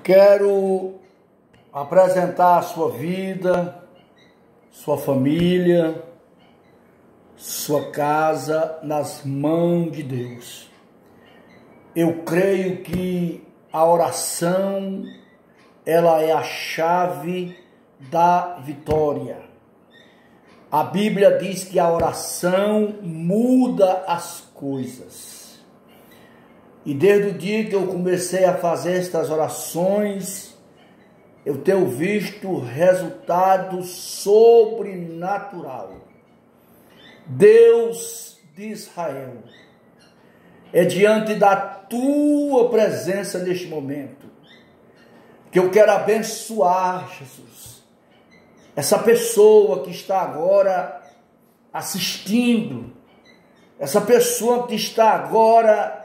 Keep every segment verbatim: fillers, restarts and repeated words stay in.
Quero apresentar a sua vida, sua família, sua casa nas mãos de Deus. Eu creio que a oração, ela é a chave da vitória. A Bíblia diz que a oração muda as coisas. E desde o dia que eu comecei a fazer estas orações, eu tenho visto resultado sobrenatural. Deus de Israel, é diante da tua presença neste momento que eu quero abençoar, Jesus, essa pessoa que está agora assistindo, essa pessoa que está agora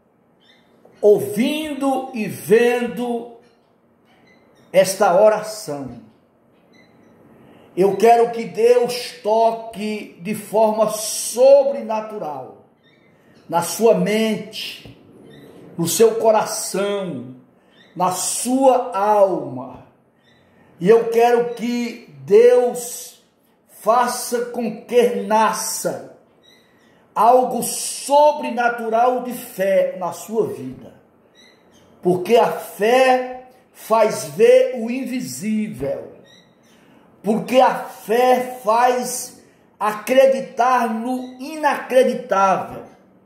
ouvindo e vendo esta oração. Eu quero que Deus toque de forma sobrenatural na sua mente, no seu coração, na sua alma. E eu quero que Deus faça com que nasça algo sobrenatural de fé na sua vida. Porque a fé faz ver o invisível. Porque a fé faz acreditar no inacreditável.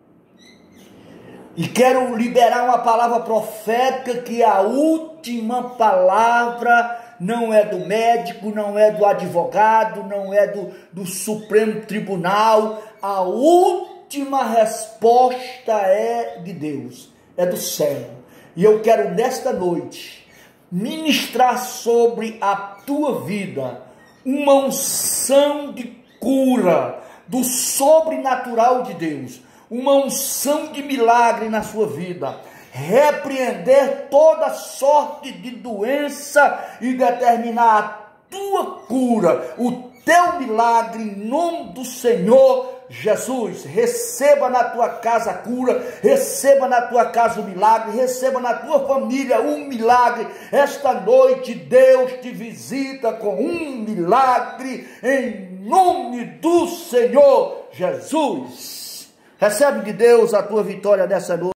E quero liberar uma palavra profética, que a última palavra não é do médico, não é do advogado, não é do, do Supremo Tribunal. A última resposta é de Deus, é do céu. E eu quero nesta noite ministrar sobre a tua vida uma unção de cura do sobrenatural de Deus, uma unção de milagre na sua vida, repreender toda sorte de doença e determinar a tua cura, o teu milagre em nome do Senhor Jesus. Receba na tua casa a cura, receba na tua casa o milagre, receba na tua família um milagre. Esta noite Deus te visita com um milagre em nome do Senhor Jesus. Recebe de Deus a tua vitória nessa noite.